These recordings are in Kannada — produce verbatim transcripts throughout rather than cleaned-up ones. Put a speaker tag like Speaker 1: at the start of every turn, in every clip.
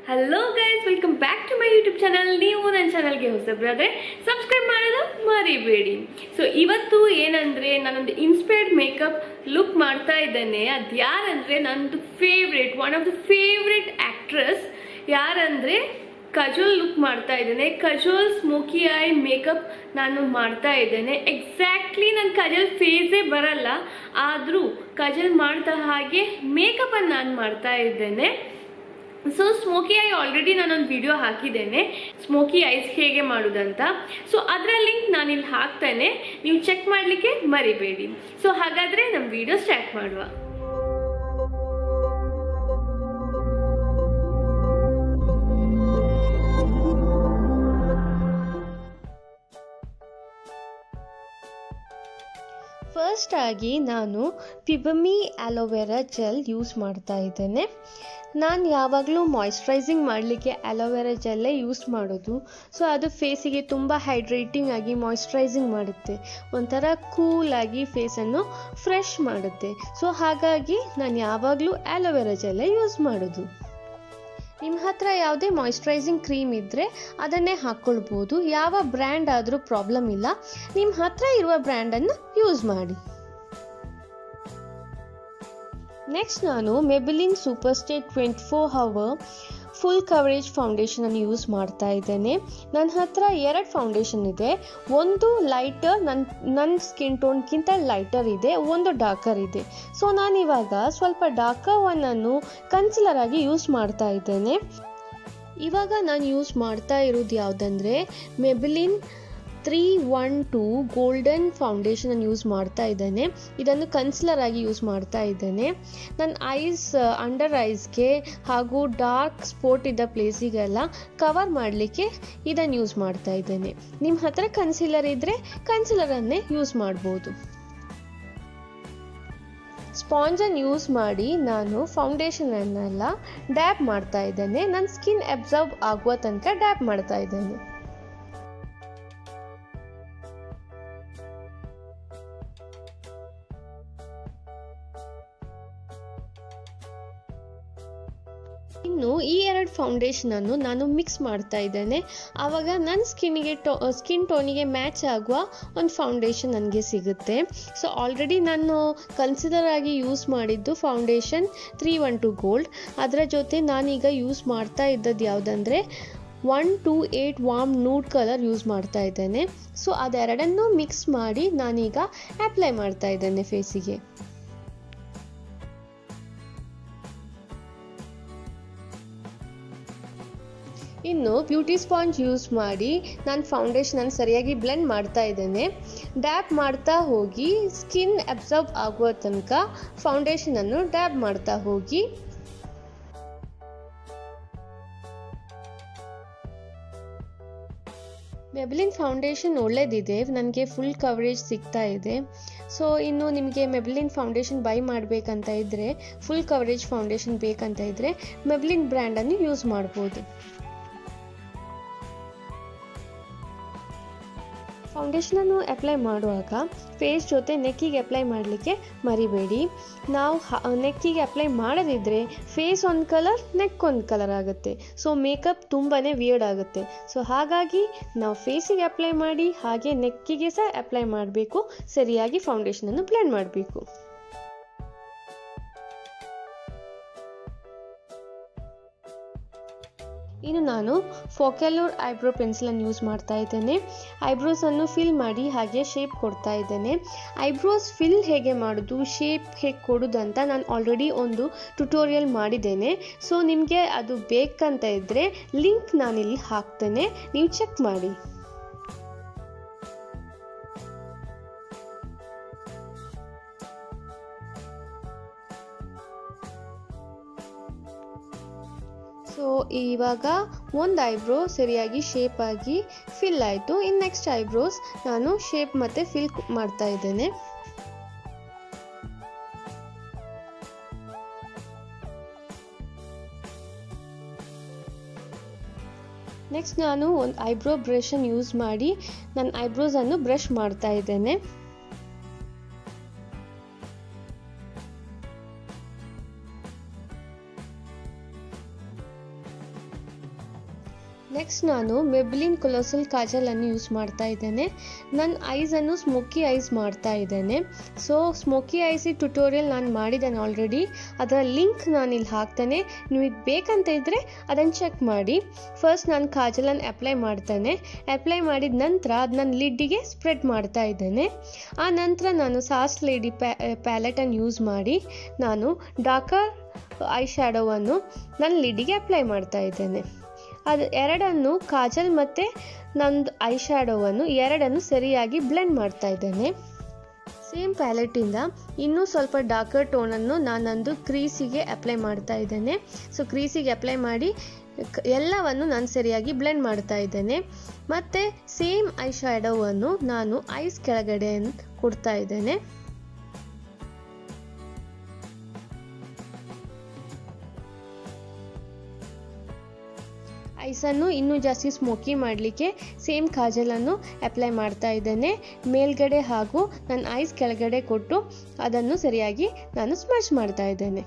Speaker 1: Hello guys, welcome back to my YouTube channel. ನೀವು ನನ್ನ ಚಾನಲ್ಗೆ ಹೊಸಬ್ರಾದ್ರೆ ಸಬ್ಸ್ಕ್ರೈಬ್ ಮಾಡೋದು ಮರಿಬೇಡಿ. ಸೊ ಇವತ್ತು ಏನಂದ್ರೆ ನಾನೊಂದು ಇನ್ಸ್ಪೈರ್ಡ್ ಮೇಕಪ್ ಲುಕ್ ಮಾಡ್ತಾ ಇದ್ದೇನೆ. ಅದು ಯಾರಂದ್ರೆ ನಂದು favourite one of the favourite actress ಯಾರಂದ್ರೆ ಕಜೋಲ್ ಲುಕ್ ಮಾಡ್ತಾ ಇದ್ದೇನೆ. ಕಜೋಲ್ ಸ್ಮೋಕಿ ಐ ಮೇಕಪ್ ನಾನು ಮಾಡ್ತಾ ಇದ್ದೇನೆ. ಎಕ್ಸಾಕ್ಟ್ಲಿ ನನ್ನ ಕಜಲ್ ಫೇಸೇ ಬರಲ್ಲ, ಆದರೂ ಕಜಲ್ ಮಾಡ್ತಾ ಹಾಗೆ ಮೇಕಪ್ ಅನ್ನು ನಾನು ಮಾಡ್ತಾ ಇದ್ದೇನೆ. ಸೊ ಸ್ಮೋಕಿ ಐ ಆಲ್ರೆಡಿ ನಾನೊಂದು ವಿಡಿಯೋ ಹಾಕಿದ್ದೇನೆ, ಸ್ಮೋಕಿ ಐಸ್ ಹೇಗೆ ಮಾಡೋದಂತ. ಸೊ ಅದರ ಲಿಂಕ್ ನಾನಿಲ್ಲಿ ಹಾಕ್ತೇನೆ, ನೀವು ಚೆಕ್ ಮಾಡಲಿಕ್ಕೆ ಮರಿಬೇಡಿ. ಸೊ ಹಾಗಾದರೆ ನಮ್ಮ ವಿಡಿಯೋ ಸ್ಟಾರ್ಟ್ ಮಾಡುವ. ಫಸ್ಟ್ ಆಗಿ ನಾನು ಫಿಬಮಿ ಆಲೋವೆರಾ ಜೆಲ್ ಯೂಸ್ ಮಾಡ್ತಾ ಇದ್ದೇನೆ. ನಾನು ಯಾವಾಗಲೂ ಮಾಯ್ಶ್ಚರೈಸಿಂಗ್ ಮಾಡಲಿಕ್ಕೆ ಆಲೋವೆರಾ ಜೆಲ್ಲೇ ಯೂಸ್ ಮಾಡೋದು. ಸೊ ಅದು ಫೇಸಿಗೆ ತುಂಬ ಹೈಡ್ರೇಟಿಂಗ್ ಆಗಿ ಮಾಯ್ಶ್ಚರೈಸಿಂಗ್ ಮಾಡುತ್ತೆ, ಒಂಥರ ಕೂಲಾಗಿ ಫೇಸನ್ನು ಫ್ರೆಶ್ ಮಾಡುತ್ತೆ. ಸೊ ಹಾಗಾಗಿ ನಾನು ಯಾವಾಗಲೂ ಆಲೋವೆರಾ ಜೆಲ್ಲೇ ಯೂಸ್ ಮಾಡೋದು. ನಿಮ್ಮ ಹತ್ರ ಯಾವುದೇ ಮಾಯ್ಶ್ಚರೈಸಿಂಗ್ ಕ್ರೀಮ್ ಇದ್ದರೆ ಅದನ್ನೇ ಹಾಕ್ಕೊಳ್ಬೋದು. ಯಾವ ಬ್ರ್ಯಾಂಡ್ ಆದರೂ ಪ್ರಾಬ್ಲಮ್ ಇಲ್ಲ, ನಿಮ್ಮ ಹತ್ರ ಇರುವ ಬ್ರ್ಯಾಂಡನ್ನು ಯೂಸ್ ಮಾಡಿ. ನೆಕ್ಸ್ಟ್ ನಾನು Maybelline super stay twenty four hour full coverage foundation ಅನ್ನು ಯೂಸ್ ಮಾಡ್ತಾ ಇದ್ದೇನೆ. ನನ್ನ ಹತ್ರ ಎರಡು ಫೌಂಡೇಶನ್ ಇದೆ, ಒಂದು ಲೈಟರ್, ನನ್ನ ನನ್ನ ಸ್ಕಿನ್ ಟೋನ್ಗಿಂತ ಲೈಟರ್ ಇದೆ, ಒಂದು ಡಾರ್ಕರ್ ಇದೆ. ಸೊ ನಾನಿವಾಗ ಸ್ವಲ್ಪ ಡಾರ್ಕರ್ ಒನ್ನನ್ನು ಕನ್ಸಿಲರ್ ಆಗಿ ಯೂಸ್ ಮಾಡ್ತಾ ಇದ್ದೇನೆ. ಇವಾಗ ನಾನು ಯೂಸ್ ಮಾಡ್ತಾ ಇರೋದು ಯಾವುದಂದರೆ Maybelline three one two golden foundation ಅನ್ನು ಯೂಸ್ ಮಾಡ್ತಾ ಇದ್ದೇನೆ. ಇದನ್ನು ಕನ್ಸಿಲರ್ ಆಗಿ ಯೂಸ್ ಮಾಡ್ತಾ ಇದ್ದೇನೆ. ನನ್ನ ಐಸ್ ಅಂಡರ್ ಐಸ್ಗೆ ಹಾಗೂ ಡಾರ್ಕ್ ಸ್ಪಾಟ್ ಇದ್ದ ಪ್ಲೇಸಿಗೆಲ್ಲ ಕವರ್ ಮಾಡಲಿಕ್ಕೆ ಇದನ್ನು ಯೂಸ್ ಮಾಡ್ತಾ ಇದ್ದೇನೆ. ನಿಮ್ಮ ಹತ್ರ ಕನ್ಸಿಲರ್ ಇದ್ದರೆ ಕನ್ಸಿಲರನ್ನೇ ಯೂಸ್ ಮಾಡ್ಬೋದು. ಸ್ಪಾಂಜನ್ನು ಯೂಸ್ ಮಾಡಿ ನಾನು ಫೌಂಡೇಶನನ್ನೆಲ್ಲ ಡ್ಯಾಬ್ ಮಾಡ್ತಾ ಇದ್ದೇನೆ. ನನ್ನ ಸ್ಕಿನ್ ಅಬ್ಸರ್ವ್ ಆಗುವ ತನಕ ಡ್ಯಾಬ್ ಮಾಡ್ತಾ ಇದ್ದೇನೆ. ಇನ್ನು ಈ ಎರಡು ಫೌಂಡೇಶನನ್ನು ನಾನು ಮಿಕ್ಸ್ ಮಾಡ್ತಾ ಇದ್ದೇನೆ. ಆವಾಗ ನನ್ನ ಸ್ಕಿನ್ನಿಗೆ ಟೋ ಸ್ಕಿನ್ ಟೋನಿಗೆ ಮ್ಯಾಚ್ ಆಗುವ ಒಂದು ಫೌಂಡೇಶನ್ ನನಗೆ ಸಿಗುತ್ತೆ. ಸೊ ಆಲ್ರೆಡಿ ನಾನು ಕನ್ಸಿಡರ್ ಆಗಿ ಯೂಸ್ ಮಾಡಿದ್ದು foundation three one two gold. ಅದರ ಜೊತೆ ನಾನೀಗ ಯೂಸ್ ಮಾಡ್ತಾ ಇದ್ದದ್ದು ಯಾವುದಂದರೆ one two eight warm nude colour use ಮಾಡ್ತಾ ಇದ್ದೇನೆ. ಸೊ ಅದೆರಡನ್ನೂ ಮಿಕ್ಸ್ ಮಾಡಿ ನಾನೀಗ ಅಪ್ಲೈ ಮಾಡ್ತಾ ಇದ್ದೇನೆ ಫೇಸಿಗೆ. ಇನ್ನು ಬ್ಯೂಟಿ ಸ್ಪಾಂಜ್ ಯೂಸ್ ಮಾಡಿ ನಾನು ಫೌಂಡೇಶನನ್ನು ಸರಿಯಾಗಿ ಬ್ಲೆಂಡ್ ಮಾಡ್ತಾ ಇದ್ದೇನೆ. ಡ್ಯಾಬ್ ಮಾಡ್ತಾ ಹೋಗಿ ಸ್ಕಿನ್ ಅಬ್ಸರ್ವ್ ಆಗುವ ತನಕ ಫೌಂಡೇಶನನ್ನು ಡ್ಯಾಬ್ ಮಾಡ್ತಾ ಹೋಗಿ. ಮೆಬಿಲಿನ್ ಫೌಂಡೇಶನ್ ಒಳ್ಳೆದಿದೆ, ನನಗೆ ಫುಲ್ ಕವರೇಜ್ ಸಿಗ್ತಾ ಇದೆ. ಸೊ ಇನ್ನು ನಿಮಗೆ ಮೆಬಿಲಿನ್ ಫೌಂಡೇಶನ್ ಬೈ ಮಾಡಬೇಕಂತ ಇದ್ದರೆ, ಫುಲ್ ಕವರೇಜ್ ಫೌಂಡೇಶನ್ ಬೇಕಂತ ಇದ್ದರೆ ಮೆಬಿಲಿನ್ ಬ್ರ್ಯಾಂಡನ್ನು ಯೂಸ್ ಮಾಡ್ಬೋದು. ಫೌಂಡೇಶನನ್ನು ಅಪ್ಲೈ ಮಾಡುವಾಗ ಫೇಸ್ ಜೊತೆ ನೆಕ್ಕಿಗೆ ಅಪ್ಲೈ ಮಾಡಲಿಕ್ಕೆ ಮರಿಬೇಡಿ. ನಾವು ನೆಕ್ಕಿಗೆ ಅಪ್ಲೈ ಮಾಡದಿದ್ದರೆ ಫೇಸ್ ಒಂದು ಕಲರ್, ನೆಕ್ ಒಂದು ಕಲರ್ ಆಗುತ್ತೆ. ಸೊ ಮೇಕಪ್ ತುಂಬಾ ವಿಯರ್ಡ್ ಆಗುತ್ತೆ. ಸೊ ಹಾಗಾಗಿ ನಾವು ಫೇಸಿಗೆ ಅಪ್ಲೈ ಮಾಡಿ ಹಾಗೆ ನೆಕ್ಕಿಗೆ ಸಹ ಅಪ್ಲೈ ಮಾಡಬೇಕು. ಸರಿಯಾಗಿ ಫೌಂಡೇಶನನ್ನು ಬ್ಲೆಂಡ್ ಮಾಡಬೇಕು. ಇನ್ನು ನಾನು ಫೋಕ್ಯಾಲೂರ್ ಐಬ್ರೋ ಪೆನ್ಸಿಲನ್ನು ಯೂಸ್ ಮಾಡ್ತಾ ಇದ್ದೇನೆ. ಐಬ್ರೋಸನ್ನು ಫಿಲ್ ಮಾಡಿ ಹಾಗೆ ಶೇಪ್ ಕೊಡ್ತಾ ಇದ್ದೇನೆ. ಐಬ್ರೋಸ್ ಫಿಲ್ ಹೇಗೆ ಮಾಡೋದು, ಶೇಪ್ ಹೇಗೆ ಕೊಡೋದು ಅಂತ ನಾನು ಆಲ್ರೆಡಿ ಒಂದು ಟ್ಯುಟೋರಿಯಲ್ ಮಾಡಿದ್ದೇನೆ. ಸೊ ನಿಮಗೆ ಅದು ಬೇಕಂತ ಇದ್ದರೆ ಲಿಂಕ್ ನಾನಿಲ್ಲಿ ಹಾಕ್ತೇನೆ, ನೀವು ಚೆಕ್ ಮಾಡಿ. ಸೊ ಇವಾಗ ಒಂದು ಐಬ್ರೋ ಸರಿಯಾಗಿ ಶೇಪ್ ಆಗಿ ಫಿಲ್ ಆಯಿತು. ಇನ್ನು ನೆಕ್ಸ್ಟ್ ಐಬ್ರೋಸ್ ನಾನು ಶೇಪ್ ಮತ್ತು ಫಿಲ್ ಮಾಡ್ತಾ ಇದ್ದೇನೆ. ನೆಕ್ಸ್ಟ್ ನಾನು ಒಂದು ಐಬ್ರೋ ಬ್ರಷನ್ನು ಯೂಸ್ ಮಾಡಿ ನನ್ನ ಐಬ್ರೋಸನ್ನು ಬ್ರಷ್ ಮಾಡ್ತಾ ಇದ್ದೇನೆ. ನೆಕ್ಸ್ಟ್ ನಾನು ಮೆಬ್ಲಿನ್ ಕೊಲೋಸಲ್ ಕಾಜಲನ್ನು ಯೂಸ್ ಮಾಡ್ತಾ ಇದ್ದೇನೆ. ನನ್ನ ಐಸನ್ನು ಸ್ಮೋಕಿ ಐಸ್ ಮಾಡ್ತಾ ಇದ್ದೇನೆ. ಸೊ ಸ್ಮೋಕಿ ಐಸಿ ಟ್ಯುಟೋರಿಯಲ್ ನಾನು ಮಾಡಿದ್ದೇನೆ ಆಲ್ರೆಡಿ, ಅದರ ಲಿಂಕ್ ನಾನು ಇಲ್ಲಿ ಹಾಕ್ತೇನೆ. ನಿಮಗೆ ಬೇಕಂತ ಇದ್ದರೆ ಅದನ್ನು ಚೆಕ್ ಮಾಡಿ. ಫಸ್ಟ್ ನಾನು ಕಾಜಲನ್ನು ಅಪ್ಲೈ ಮಾಡ್ತೇನೆ. ಅಪ್ಲೈ ಮಾಡಿದ ನಂತರ ಅದು ನನ್ನ ಲಿಡ್ಡಿಗೆ ಸ್ಪ್ರೆಡ್ ಮಾಡ್ತಾ ಇದ್ದೇನೆ. ಆ ನಂತರ ನಾನು ಸಾಸ್ ಲೇಡಿ ಪ್ಯಾ ಪ್ಯಾಲೆಟನ್ನು ಯೂಸ್ ಮಾಡಿ ನಾನು ಡಾರ್ಕರ್ ಐ ಶ್ಯಾಡೋವನ್ನು ನನ್ನ ಲಿಡ್ಡಿಗೆ ಅಪ್ಲೈ ಮಾಡ್ತಾ ಇದ್ದೇನೆ. ಅದು ಎರಡನ್ನು ಕಾಜಲ್ ಮತ್ತು ನಂದು ಐ ಶ್ಯಾಡೋವನ್ನು ಎರಡನ್ನು ಸರಿಯಾಗಿ ಬ್ಲೆಂಡ್ ಮಾಡ್ತಾ ಇದ್ದೇನೆ. ಸೇಮ್ ಪ್ಯಾಲೆಟಿಂದ ಇನ್ನೂ ಸ್ವಲ್ಪ ಡಾರ್ಕರ್ ಟೋನನ್ನು ನಾನು ನಂದು ಕ್ರೀಸಿಗೆ ಅಪ್ಲೈ ಮಾಡ್ತಾ ಇದ್ದೇನೆ. ಸೊ ಕ್ರೀಸಿಗೆ ಅಪ್ಲೈ ಮಾಡಿ ಎಲ್ಲವನ್ನು ನಾನು ಸರಿಯಾಗಿ ಬ್ಲೆಂಡ್ ಮಾಡ್ತಾ ಇದ್ದೇನೆ. ಮತ್ತು ಸೇಮ್ ಐ ಶ್ಯಾಡೋವನ್ನು ನಾನು ಐಸ್ ಕೆಳಗಡೆ ಕೊಡ್ತಾ ಇದ್ದೇನೆ. ಐಸನ್ನು ಇನ್ನೂ ಜಾಸ್ತಿ ಸ್ಮೋಕಿ ಮಾಡಲಿಕ್ಕೆ ಸೇಮ್ ಕಾಜಲನ್ನು ಅಪ್ಲೈ ಮಾಡ್ತಾ ಇದ್ದೇನೆ ಮೇಲ್ಗಡೆ ಹಾಗೂ ನನ್ನ ಐಸ್ ಕೆಳಗಡೆ ಕೊಟ್ಟು ಅದನ್ನು ಸರಿಯಾಗಿ ನಾನು ಸ್ಮರ್ಚ್ ಮಾಡ್ತಾ ಇದ್ದೇನೆ.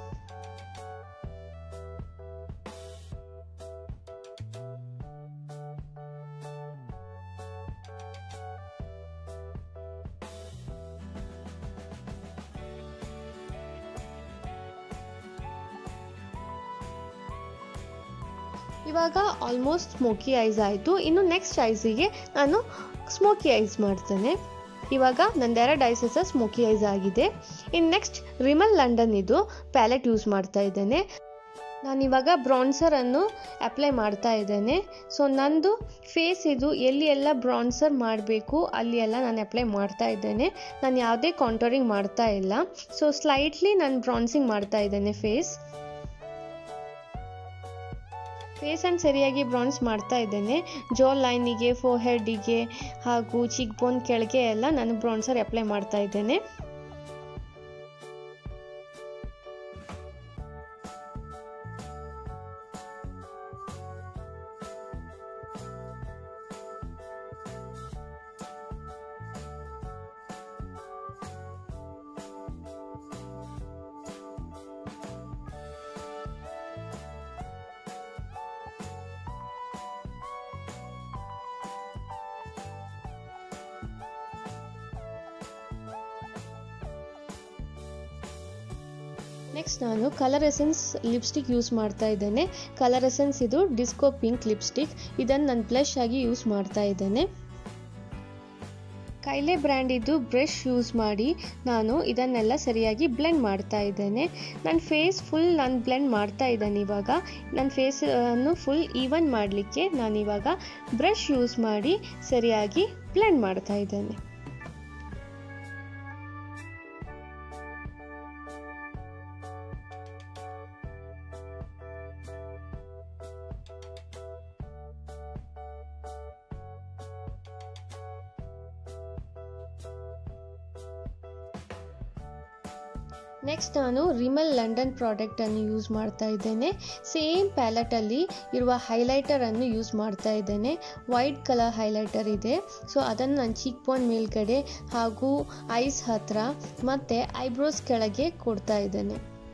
Speaker 1: ಇವಾಗ ಆಲ್ಮೋಸ್ಟ್ ಸ್ಮೋಕಿ ಐಸ್ ಆಯಿತು. ಇನ್ನು ನೆಕ್ಸ್ಟ್ ಐಸಿಗೆ ನಾನು ಸ್ಮೋಕಿ ಐಸ್ ಮಾಡ್ತೇನೆ. ಇವಾಗ ನಂದೆರಡು ಐಸಸ್ ಸ್ಮೋಕಿ ಐಸ್ ಆಗಿದೆ. ಇನ್ನು ನೆಕ್ಸ್ಟ್ ರಿಮಲ್ ಲಂಡನ್ ಇದು ಪ್ಯಾಲೆಟ್ ಯೂಸ್ ಮಾಡ್ತಾ ಇದ್ದೇನೆ. ನಾನಿವಾಗ ಬ್ರಾನ್ಸರನ್ನು ಅಪ್ಲೈ ಮಾಡ್ತಾ ಇದ್ದೇನೆ. ಸೊ ನಂದು ಫೇಸ್ ಇದು ಎಲ್ಲಿ ಎಲ್ಲ ಬ್ರಾನ್ಸರ್ ಮಾಡಬೇಕು ಅಲ್ಲಿ ಎಲ್ಲ ನಾನು ಅಪ್ಲೈ ಮಾಡ್ತಾ ಇದ್ದೇನೆ. ನಾನು ಯಾವುದೇ ಕಾಂಟೋರಿಂಗ್ ಮಾಡ್ತಾ ಇಲ್ಲ. ಸೊ ಸ್ಲೈಟ್ಲಿ ನಾನು ಬ್ರಾನ್ಸಿಂಗ್ ಮಾಡ್ತಾ ಇದ್ದೇನೆ ಫೇಸ್ ಫೇಸನ್ನು ಸರಿಯಾಗಿ ಬ್ರಾನ್ಸ್ ಮಾಡ್ತಾ ಇದ್ದೇನೆ. ಜೋ ಲೈನಿಗೆ, ಫೋರ್ಹೆಡ್ಡಿಗೆ ಹಾಗೂ ಚಿಕ್ ಬೋನ್ ಕೆಳಗೆ ಎಲ್ಲ ನಾನು ಬ್ರಾನ್ಸರ್ ಅಪ್ಲೈ ಮಾಡ್ತಾ ಇದ್ದೇನೆ. ನೆಕ್ಸ್ಟ್ ನಾನು ಕಲರ್ ಎಸೆನ್ಸ್ ಲಿಪ್ಸ್ಟಿಕ್ ಯೂಸ್ ಮಾಡ್ತಾ ಇದ್ದೇನೆ. ಕಲರ್ ಎಸೆನ್ಸ್ ಇದು ಡಿಸ್ಕೋ ಪಿಂಕ್ ಲಿಪ್ಸ್ಟಿಕ್. ಇದನ್ನು ನಾನು ಬ್ಲಷ್ ಆಗಿ ಯೂಸ್ ಮಾಡ್ತಾ ಇದ್ದೇನೆ. ಕೈಲೆ ಬ್ರ್ಯಾಂಡ್ ಇದು ಬ್ರಷ್ ಯೂಸ್ ಮಾಡಿ ನಾನು ಇದನ್ನೆಲ್ಲ ಸರಿಯಾಗಿ ಬ್ಲೆಂಡ್ ಮಾಡ್ತಾ ಇದ್ದೇನೆ. ನನ್ನ ಫೇಸ್ ಫುಲ್ ನಾನು ಬ್ಲೆಂಡ್ ಮಾಡ್ತಾ ಇದ್ದೇನೆ. ಇವಾಗ ನನ್ನ ಫೇಸನ್ನು ಫುಲ್ ಈವನ್ ಮಾಡಲಿಕ್ಕೆ ನಾನಿವಾಗ ಬ್ರಷ್ ಯೂಸ್ ಮಾಡಿ ಸರಿಯಾಗಿ ಬ್ಲೆಂಡ್ ಮಾಡ್ತಾ ಇದ್ದೇನೆ. ನೆಕ್ಸ್ಟ್ ನಾನು ರಿಮಲ್ ಲಂಡನ್ ಪ್ರಾಡಕ್ಟನ್ನು ಯೂಸ್ ಮಾಡ್ತಾ ಇದ್ದೇನೆ. ಸೇಮ್ ಪ್ಯಾಲೆಟಲ್ಲಿ ಇರುವ ಹೈಲೈಟರನ್ನು ಯೂಸ್ ಮಾಡ್ತಾ ಇದ್ದೇನೆ. ವೈಟ್ ಕಲರ್ ಹೈಲೈಟರ್ ಇದೆ. ಸೊ ಅದನ್ನು ನಾನು ಚೀಕ್ ಬೋನ್ ಮೇಲ್ಗಡೆ ಹಾಗೂ ಐಸ್ ಹತ್ರ ಮತ್ತು ಐಬ್ರೋಸ್ ಕೆಳಗೆ ಕೊಡ್ತಾ ಇದ್ದೇನೆ.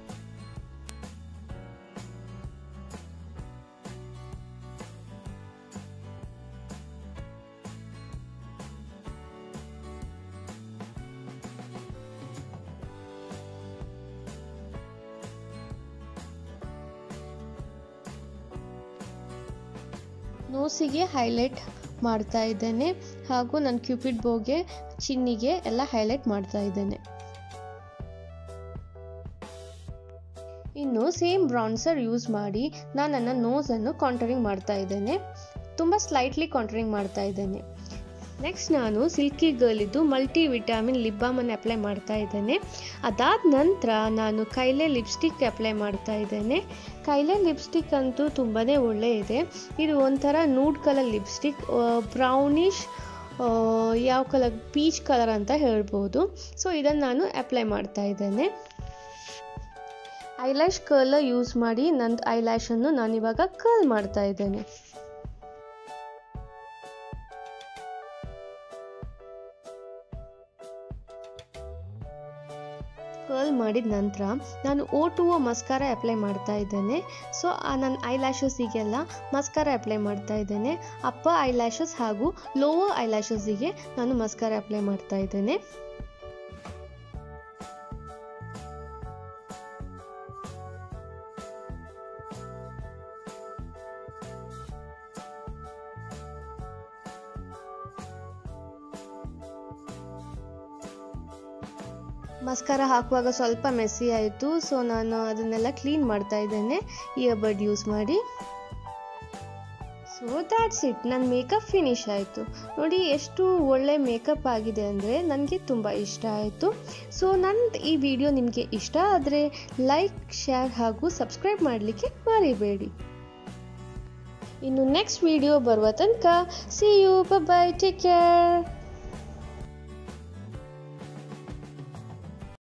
Speaker 1: ನೋಸಿಗೆ ಹೈಲೈಟ್ ಮಾಡ್ತಾ ಇದ್ದೇನೆ ಹಾಗೂ ನನ್ನ ಕ್ಯೂಪಿಡ್ ಬೋಗೆ ಚಿನ್ನಿಗೆ ಎಲ್ಲ ಹೈಲೈಟ್ ಮಾಡ್ತಾ ಇದ್ದೇನೆ. ಇನ್ನು ಸೇಮ್ ಬ್ರಾನ್ಸರ್ ಯೂಸ್ ಮಾಡಿ ನಾನು ನನ್ನ ನೋಸನ್ನು ಕಾಂಟರಿಂಗ್ ಮಾಡ್ತಾ ಇದ್ದೇನೆ. ತುಂಬ ಸ್ಲೈಟ್ಲಿ ಕಾಂಟರಿಂಗ್ ಮಾಡ್ತಾ ಇದ್ದೇನೆ. ನೆಕ್ಸ್ಟ್ ನಾನು ಸಿಲ್ಕಿ ಗರ್ಲಿದ್ದು ಮಲ್ಟಿ ವಿಟಾಮಿನ್ ಲಿಪ್ ಬಾಮನ್ನು ಅಪ್ಲೈ ಮಾಡ್ತಾ ಇದ್ದೇನೆ. ಅದಾದ ನಂತರ ನಾನು ಕೈಲೆ ಲಿಪ್ಸ್ಟಿಕ್ ಅಪ್ಲೈ ಮಾಡ್ತಾ ಇದ್ದೇನೆ. ಕೈಲೆ ಲಿಪ್ಸ್ಟಿಕ್ ಅಂತೂ ತುಂಬಾ ಒಳ್ಳೆ ಇದೆ. ಇದು ಒಂಥರ ನೂಡ್ ಕಲರ್ ಲಿಪ್ಸ್ಟಿಕ್, ಬ್ರೌನಿಷ್ ಯಾವ ಕಲರ್, ಪೀಚ್ ಕಲರ್ ಅಂತ ಹೇಳ್ಬೋದು. ಸೊ ಇದನ್ನು ನಾನು ಅಪ್ಲೈ ಮಾಡ್ತಾ ಇದ್ದೇನೆ. ಐಲ್ಯಾಶ್ ಕರ್ಲರ್ ಯೂಸ್ ಮಾಡಿ ನನ್ನ ಐಲ್ಯಾಶನ್ನು ನಾನಿವಾಗ ಕರ್ಲ್ ಮಾಡ್ತಾ ಇದ್ದೇನೆ. ಕರ್ಲ್ ಕರ್ಲ್ ಮಾಡಿದ ನಂತರ ನಾನು O two O mascara apply ಮಾಡ್ತಾ ಇದ್ದೇನೆ. ಸೊ ನನ್ನ ಐ ಲ್ಯಾಶಸ್ಸಿಗೆಲ್ಲ ಮಸ್ಕಾರ ಅಪ್ಲೈ ಮಾಡ್ತಾ ಇದ್ದೇನೆ. ಅಪ್ಪರ್ ಐ ಲ್ಯಾಶಸ್ ಹಾಗೂ ಲೋವರ್ ಐ ಲ್ಯಾಶಸ್ಸಿಗೆ ನಾನು ಮಸ್ಕಾರ ಅಪ್ಲೈ ಮಾಡ್ತಾ ಇದ್ದೇನೆ. ಮಸ್ಕಾರ ಹಾಕುವಾಗ ಸ್ವಲ್ಪ ಮೆಸ್ಸಿ ಆಯಿತು. ಸೊ ನಾನು ಅದನ್ನೆಲ್ಲ ಕ್ಲೀನ್ ಮಾಡ್ತಾ ಇದ್ದೇನೆ ಇಯರ್ಬಡ್ ಯೂಸ್ ಮಾಡಿ. ಸೊ ದ್ಯಾಟ್ಸ್ ಇಟ್, ನನ್ನ ಮೇಕಪ್ ಫಿನಿಶ್ ಆಯಿತು. ನೋಡಿ ಎಷ್ಟು ಒಳ್ಳೆ ಮೇಕಪ್ ಆಗಿದೆ ಅಂದರೆ ನನಗೆ ತುಂಬ ಇಷ್ಟ ಆಯಿತು. ಸೊ ನನ್ನ ಈ ವಿಡಿಯೋ ನಿಮಗೆ ಇಷ್ಟ ಆದರೆ ಲೈಕ್, ಶೇರ್ ಹಾಗೂ ಸಬ್ಸ್ಕ್ರೈಬ್ ಮಾಡಲಿಕ್ಕೆ ಮರಿಬೇಡಿ. ಇನ್ನು ನೆಕ್ಸ್ಟ್ ವಿಡಿಯೋ ಬರುವ ತನಕ see you, bye bye, take care.